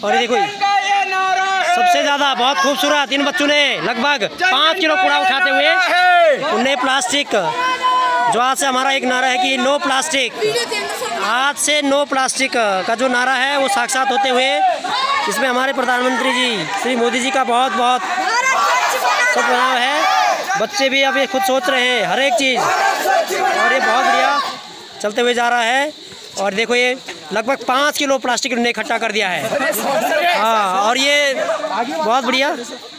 और ये देखो सबसे ज़्यादा बहुत खूबसूरत इन बच्चों ने लगभग 5 किलो कूड़ा उठाते हुए उन्हें प्लास्टिक, जो आज से हमारा एक नारा है कि नो प्लास्टिक, आज से नो प्लास्टिक का जो नारा है वो साक्षात होते हुए इसमें हमारे प्रधानमंत्री जी श्री मोदी जी का बहुत बहुत सद्भाव है। बच्चे भी अब ये खुद सोच रहे हैं हर एक चीज़, और ये बहुत बढ़िया चलते हुए जा रहा है। और देखो ये लगभग 5 किलो प्लास्टिक उन्होंने इकट्ठा कर दिया है। हाँ, और ये बहुत बढ़िया।